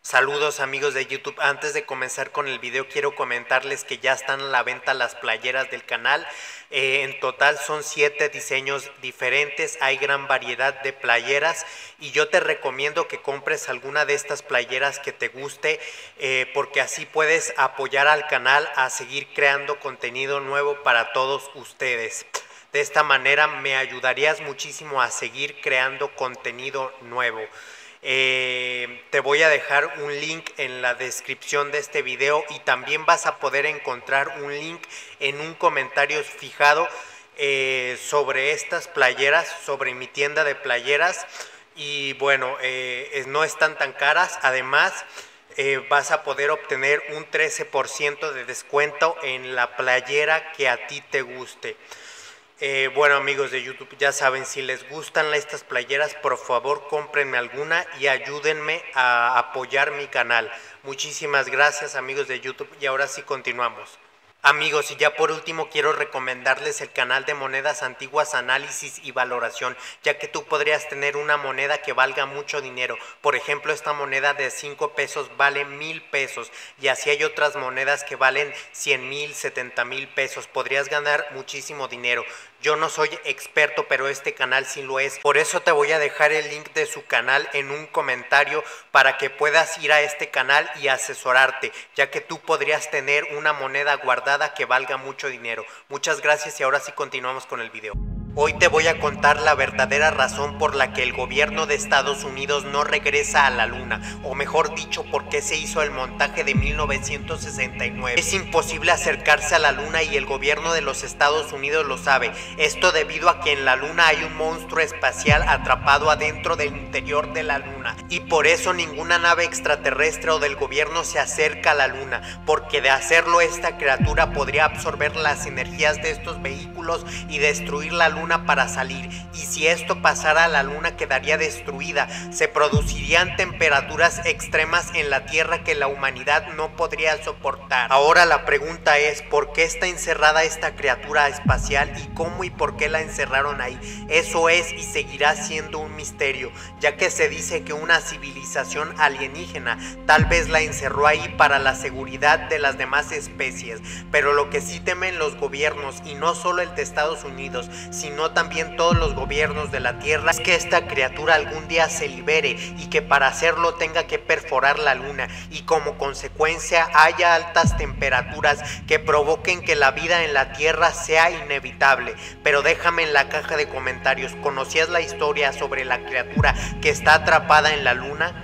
Saludos amigos de YouTube, antes de comenzar con el video quiero comentarles que ya están a la venta las playeras del canal. En total son 7 diseños diferentes, hay gran variedad de playeras y yo te recomiendo que compres alguna de estas playeras que te guste, porque así puedes apoyar al canal a seguir creando contenido nuevo para todos ustedes. De esta manera me ayudarías muchísimo a seguir creando contenido nuevo. Te voy a dejar un link en la descripción de este video y también vas a poder encontrar un link en un comentario fijado sobre estas playeras, sobre mi tienda de playeras. Y bueno, no están tan caras, además vas a poder obtener un 13% de descuento en la playera que a ti te guste. Bueno amigos de YouTube, ya saben, si les gustan estas playeras, por favor cómprenme alguna y ayúdenme a apoyar mi canal. Muchísimas gracias amigos de YouTube y ahora sí continuamos. Amigos, y ya por último quiero recomendarles el canal de monedas antiguas, análisis y valoración, ya que tú podrías tener una moneda que valga mucho dinero. Por ejemplo, esta moneda de 5 pesos vale 1000 pesos y así hay otras monedas que valen 100,000, 70,000 pesos. Podrías ganar muchísimo dinero. Yo no soy experto, pero este canal sí lo es. Por eso te voy a dejar el link de su canal en un comentario para que puedas ir a este canal y asesorarte, ya que tú podrías tener una moneda guardada que valga mucho dinero. Muchas gracias y ahora sí continuamos con el video. Hoy te voy a contar la verdadera razón por la que el gobierno de Estados Unidos no regresa a la luna, o mejor dicho, por qué se hizo el montaje de 1969. Es imposible acercarse a la luna y el gobierno de los Estados Unidos lo sabe. Esto debido a que en la luna hay un monstruo espacial atrapado adentro del interior de la luna, y por eso ninguna nave extraterrestre o del gobierno se acerca a la luna, porque de hacerlo esta criatura podría absorber las energías de estos vehículos y destruir la luna para salir, y si esto pasara la luna quedaría destruida. Se producirían temperaturas extremas en la Tierra que la humanidad no podría soportar. Ahora la pregunta es, ¿por qué está encerrada esta criatura espacial y cómo y por qué la encerraron ahí? Eso es y seguirá siendo un misterio, ya que se dice que una civilización alienígena tal vez la encerró ahí para la seguridad de las demás especies, pero lo que sí temen los gobiernos, y no solo el de Estados Unidos, sino también todos los gobiernos de la Tierra, es que esta criatura algún día se libere y que para hacerlo tenga que perforar la luna y como consecuencia haya altas temperaturas que provoquen que la vida en la Tierra sea inevitable. Pero déjame en la caja de comentarios, ¿conocías la historia sobre la criatura que está atrapada en la luna?